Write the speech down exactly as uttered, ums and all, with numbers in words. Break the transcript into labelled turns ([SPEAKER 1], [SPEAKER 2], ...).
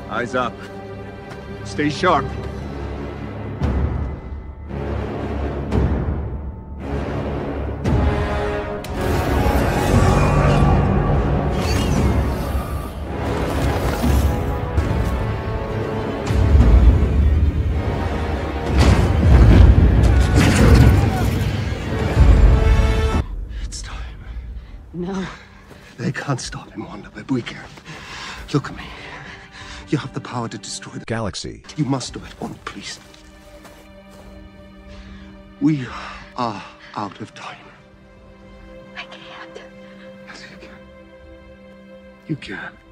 [SPEAKER 1] Eyes up. Stay sharp. It's time.
[SPEAKER 2] No.
[SPEAKER 1] They can't stop him, Wanda, but we can. Look at me. You have the power to destroy the
[SPEAKER 3] galaxy.
[SPEAKER 1] You must do it, Wanda, please. We are out of time.
[SPEAKER 2] I can't.
[SPEAKER 1] Yes, you can. You can.